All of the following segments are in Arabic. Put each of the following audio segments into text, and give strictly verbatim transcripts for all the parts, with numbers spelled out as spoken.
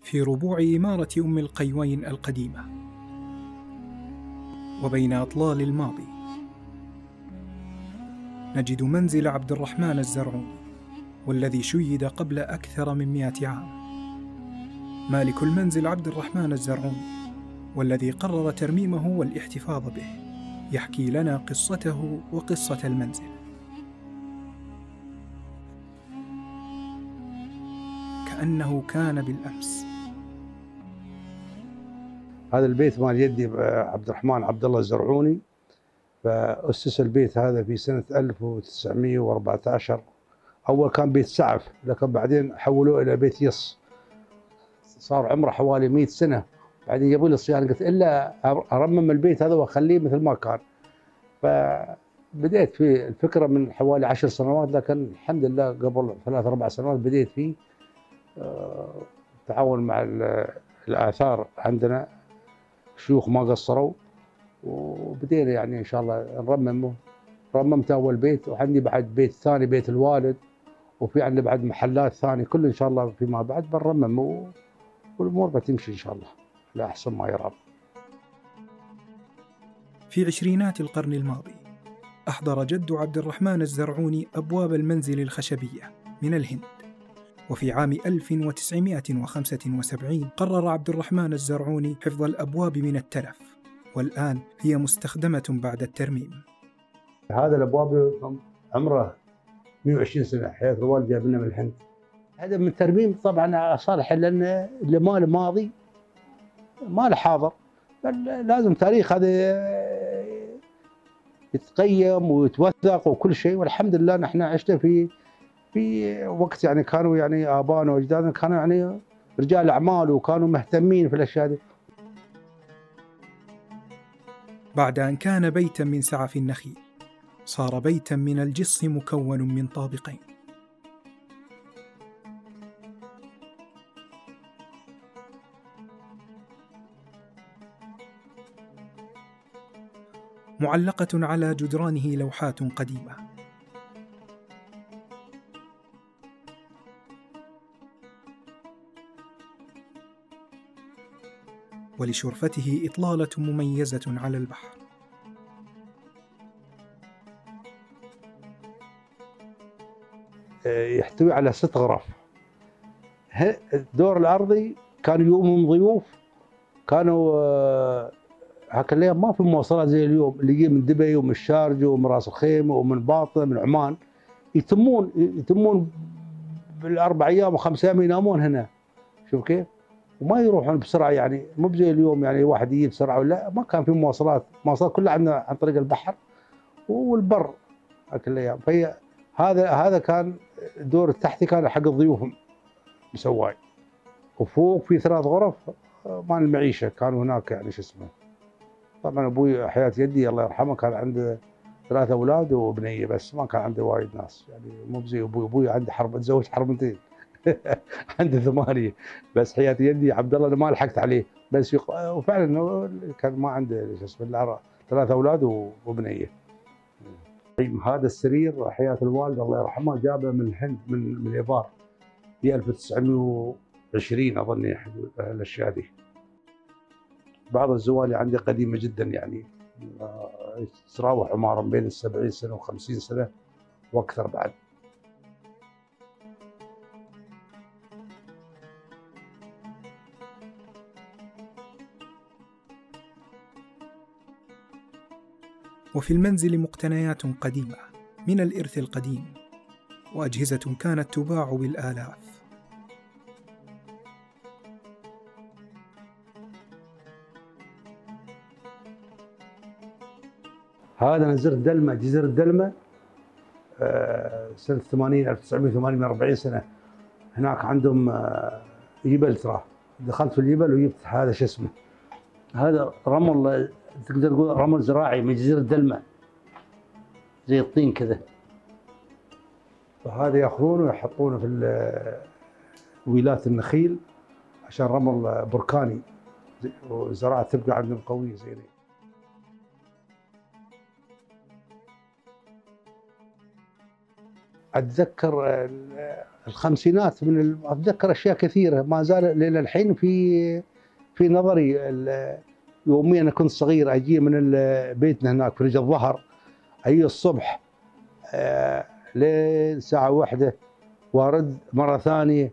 في ربوع إمارة أم القيوين القديمة، وبين أطلال الماضي نجد منزل عبد الرحمن الزرعوني، والذي شيد قبل أكثر من مئة عام. مالك المنزل عبد الرحمن الزرعوني، والذي قرر ترميمه والاحتفاظ به، يحكي لنا قصته وقصة المنزل. كأنه كان بالأمس. هذا البيت مال يدي عبد الرحمن عبد الله الزرعوني، فأسس البيت هذا في سنة ألف وتسعمئة وأربعة عشر. أول كان بيت سعف، لكن بعدين حولوه إلى بيت يص. صار عمره حوالي مئة سنة، بعدين يبغى لي صيانة، قلت إلا أرمم البيت هذا وأخليه مثل ما كان. فبديت في الفكرة من حوالي عشر سنوات، لكن الحمد لله قبل ثلاث أربع سنوات بديت فيه تعاون مع الآثار. عندنا شيوخ ما قصروا، وبدينا يعني إن شاء الله نرممه. رممت أول بيت، وعندي بعد بيت ثاني بيت الوالد، وفي عندنا بعد محلات ثانية، كل إن شاء الله فيما بعد بنرمم، والأمور بتمشي إن شاء الله لا أحسن ما يرام. في عشرينات القرن الماضي أحضر جد عبد الرحمن الزرعوني أبواب المنزل الخشبية من الهند، وفي عام ألف وتسعمئة وخمسة وسبعين قرر عبد الرحمن الزرعوني حفظ الأبواب من التلف، والآن هي مستخدمة بعد الترميم. هذا الأبواب عمره مئة وعشرين سنة، حياة الوالد جاب لنا من الهند. هذا من الترميم طبعا صالح، لأن اللي ما له ماضي ما له حاضر، لازم تاريخ هذا يتقيم ويتوثق وكل شيء. والحمد لله نحن عشنا في في وقت يعني كانوا يعني آبائنا وأجدادنا كانوا يعني رجال أعمال، وكانوا مهتمين في الأشياء دي. بعد أن كان بيتا من سعف النخيل، صار بيتا من الجص مكون من طابقين. معلقة على جدرانه لوحات قديمة. ولشرفته إطلالة مميزة على البحر. يحتوي على ست غرف. الدور الأرضي كانوا يومهم ضيوف، كانوا هاك الأيام ما في مواصلات زي اليوم، اللي يجي من دبي ومن الشارجة ومن راس الخيمة ومن باطنة من عمان، يتمون يتمون بالأربع أيام وخمس أيام ينامون هنا. شوف كيف؟ وما يروحون بسرعة، يعني مو زي اليوم يعني واحد يجي بسرعة ولا. ما كان في مواصلات، مواصلات كلها عندنا عن طريق البحر والبر هاك الأيام. فهي هذا هذا كان الدور التحتي كان حق الضيوف مسواي، وفوق في ثلاث غرف مال المعيشة كانوا هناك يعني شو اسمه. طبعا ابوي حياة يدي الله يرحمه كان عنده ثلاثة اولاد وبنيه، بس ما كان عنده وايد ناس، يعني مو زي ابوي. ابوي عنده حرب، تزوج حرمتين عنده ثمانية، بس حياة يدي عبد الله ما لحقت عليه، بس يق... وفعلا كان ما عنده شو اسمه ثلاثة اولاد وبنيه. هذا السرير حياة الوالد الله يرحمه جابه من الهند، من من الابار في ألف وتسعمئة وعشرين اظن الاشياء دي. بعض الزوالي عندي قديمة جدا، يعني تراوح عمارة بين السبعين سنة وخمسين سنة وأكثر بعد. وفي المنزل مقتنيات قديمة من الإرث القديم، وأجهزة كانت تباع بالآلاف. هذا نزرة دلمة، جزيرة دلمة سنة ثمانين ألف وتسعمئة وثمانين، أربعين سنة. هناك عندهم جبل، ترى دخلت في الجبل وجبت هذا شو اسمه، هذا رمل تقدر تقول رمل زراعي من جزيرة دلمة، زي الطين كذا. فهذا ياخذونه ويحطونه في ويلات النخيل عشان رمل بركاني، والزراعة تبقى عندهم قوية زي أتذكر الخمسينات، من أتذكر أشياء كثيرة ما زال لين الحين في في نظري. يوميا أنا كنت صغير أجي من بيتنا هناك في رجل الظهر، أي الصبح لين ساعة واحدة وارد مرة ثانية،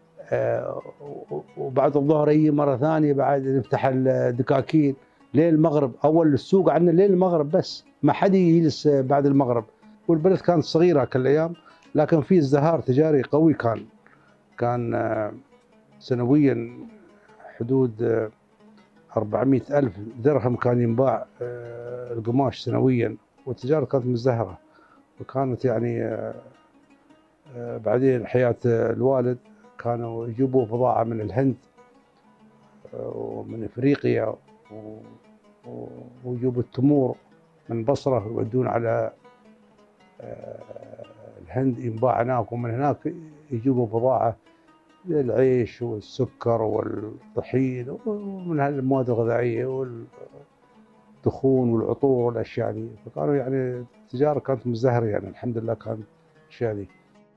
وبعد الظهر أي مرة ثانية بعد نفتح الدكاكين لين المغرب. أول السوق عندنا لين المغرب بس، ما حد يجلس بعد المغرب. والبلد كانت صغيرة كل الأيام، لكن في ازدهار تجاري قوي. كان كان سنويا حدود أربعمئة ألف درهم كان ينباع القماش سنويا، والتجارة كانت مزدهرة. وكانت يعني بعدين حياة الوالد كانوا يجيبوا بضاعة من الهند ومن افريقيا، ويجيبوا التمور من بصرة ويودون على الهند ينباع هناك، ومن هناك يجيبوا بضاعة العيش والسكر والطحين ومن هالمواد الغذائية والدخون والعطور والأشياء دي. فكانوا يعني التجارة كانت مزدهرة، يعني الحمد لله كانت الأشياء دي.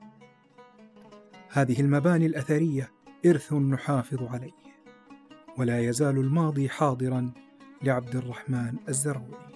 هذه المباني الأثرية إرث نحافظ عليه، ولا يزال الماضي حاضراً لعبد الرحمن الزرعوني.